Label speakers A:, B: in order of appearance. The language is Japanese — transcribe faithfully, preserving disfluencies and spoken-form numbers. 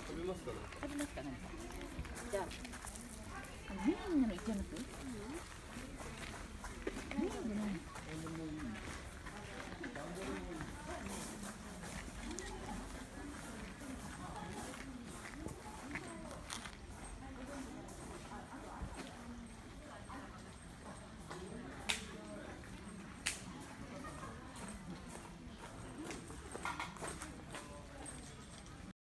A: 食べますかね。
B: 食べますかね。じゃあ、あのメインなのいっちゃいます。